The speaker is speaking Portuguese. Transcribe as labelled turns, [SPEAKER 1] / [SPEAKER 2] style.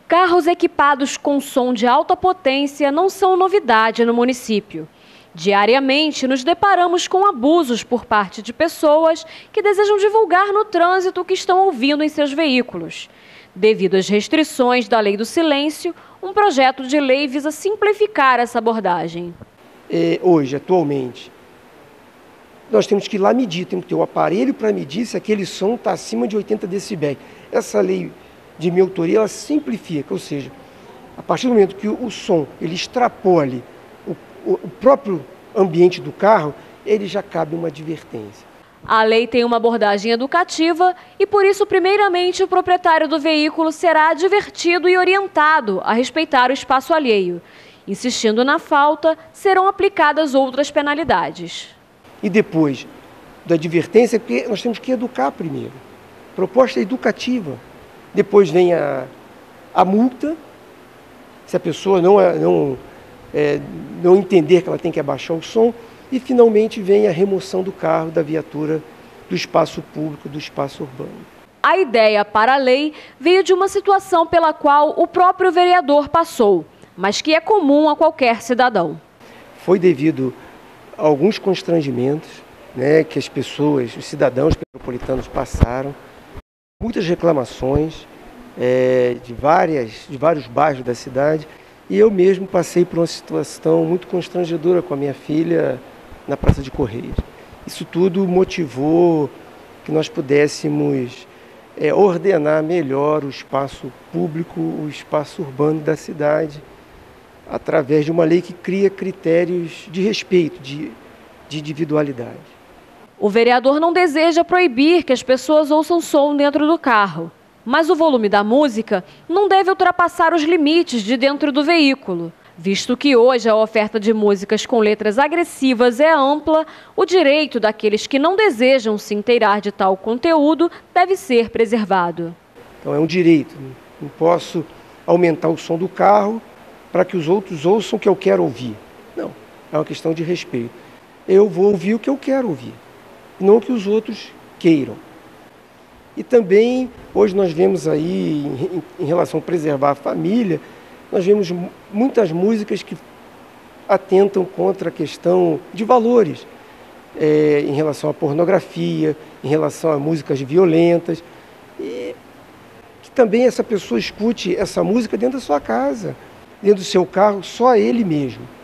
[SPEAKER 1] Carros equipados com som de alta potência não são novidade no município. Diariamente, nos deparamos com abusos por parte de pessoas que desejam divulgar no trânsito o que estão ouvindo em seus veículos. Devido às restrições da Lei do Silêncio, um projeto de lei visa simplificar essa abordagem.
[SPEAKER 2] Hoje, atualmente, nós temos que ir lá medir, temos que ter o aparelho para medir se aquele som está acima de 80 decibéis. Essa lei de minha autoria, ela simplifica, ou seja, a partir do momento que o som ele extrapole o próprio ambiente do carro, ele já cabe uma advertência.
[SPEAKER 1] A lei tem uma abordagem educativa e, por isso, primeiramente, o proprietário do veículo será advertido e orientado a respeitar o espaço alheio. Insistindo na falta, serão aplicadas outras penalidades.
[SPEAKER 2] E depois da advertência, porque nós temos que educar primeiro. Proposta educativa. Depois vem a multa, se a pessoa não entender que ela tem que abaixar o som, e finalmente vem a remoção do carro, da viatura, do espaço público, do espaço urbano.
[SPEAKER 1] A ideia para a lei veio de uma situação pela qual o próprio vereador passou, mas que é comum a qualquer cidadão.
[SPEAKER 2] Foi devido a alguns constrangimentos, que as pessoas, os cidadãos metropolitanos passaram, muitas reclamações de vários bairros da cidade, e eu mesmo passei por uma situação muito constrangedora com a minha filha na Praça de Correios. Isso tudo motivou que nós pudéssemos ordenar melhor o espaço público, o espaço urbano da cidade, através de uma lei que cria critérios de respeito, de individualidade.
[SPEAKER 1] O vereador não deseja proibir que as pessoas ouçam som dentro do carro, mas o volume da música não deve ultrapassar os limites de dentro do veículo. Visto que hoje a oferta de músicas com letras agressivas é ampla, o direito daqueles que não desejam se inteirar de tal conteúdo deve ser preservado.
[SPEAKER 2] Então é um direito, não posso aumentar o som do carro para que os outros ouçam o que eu quero ouvir. Não, é uma questão de respeito. Eu vou ouvir o que eu quero ouvir, não o que os outros queiram. E também, hoje nós vemos aí, em relação a preservar a família, nós vemos muitas músicas que atentam contra a questão de valores, em relação à pornografia, em relação a músicas violentas, e que também essa pessoa escute essa música dentro da sua casa, dentro do seu carro, só ele mesmo.